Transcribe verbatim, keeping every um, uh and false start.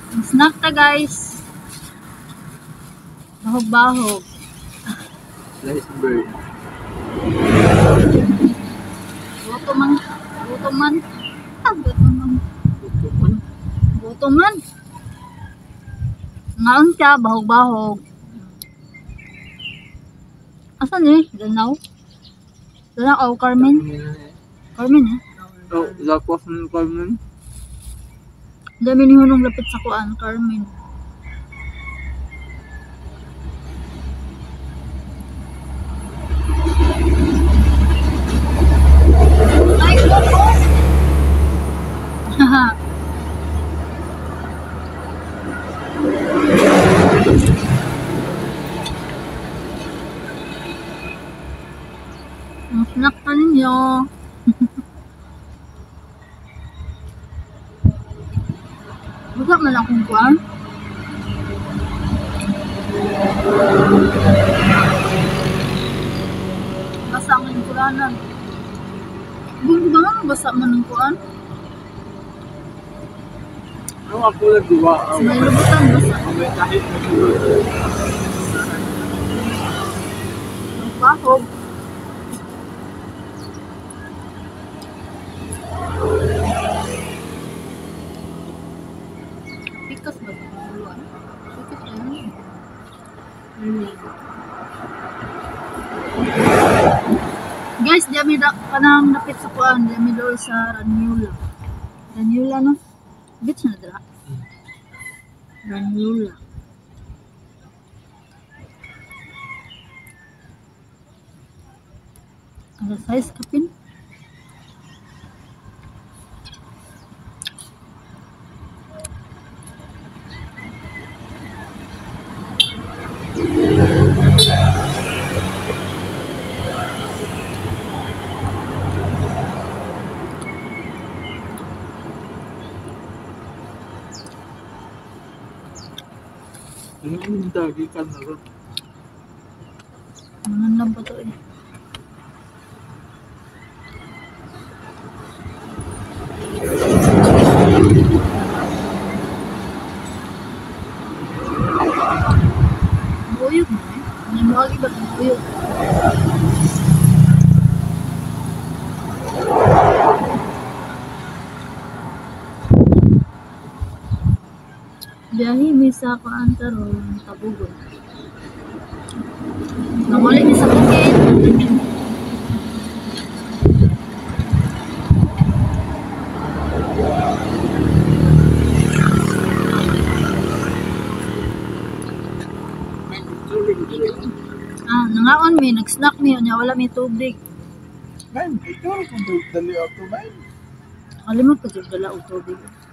Snack ta guys. Bahog-bahog. Slice bird. Buto man. Buto man. Ah, buto man. Buto man. Buto man. Ngaon siya, bahog-bahog. Asan eh? Danaw? Danaw, oh, Carmen? Carmen eh? Oh, lapos ng Carmen. Dami ni hunong lapit sa kuan, Carmen. Ay, buto! Haha. Ang snack pa ninyo. Buka man akong kuwan. Basa ang lingkuranan. Buka ba nga basa man ang kuwan? Ano ako na diwa? May lubutan basa. May kahit na Bahog. Pikas ba? Pikas yan. Hmm. Guys, dami da kanang napit sa kuan, dami daw sa Ranula. Ranula no? Bit na dra. Ranula. Ada size kapin. ano yung dagi ka na rin? Mangan lang pa to eh. Buyog na eh. May mga iba't ang buyog. Biyahe mi sa Kaantaron, Tabugon. Namuli mi sa bukid. Ah, nangaon mi, nag-snack mi, nya wala mi tubig. Man, ito kung dali ako, man. Kalimot ko jud dala og tubig.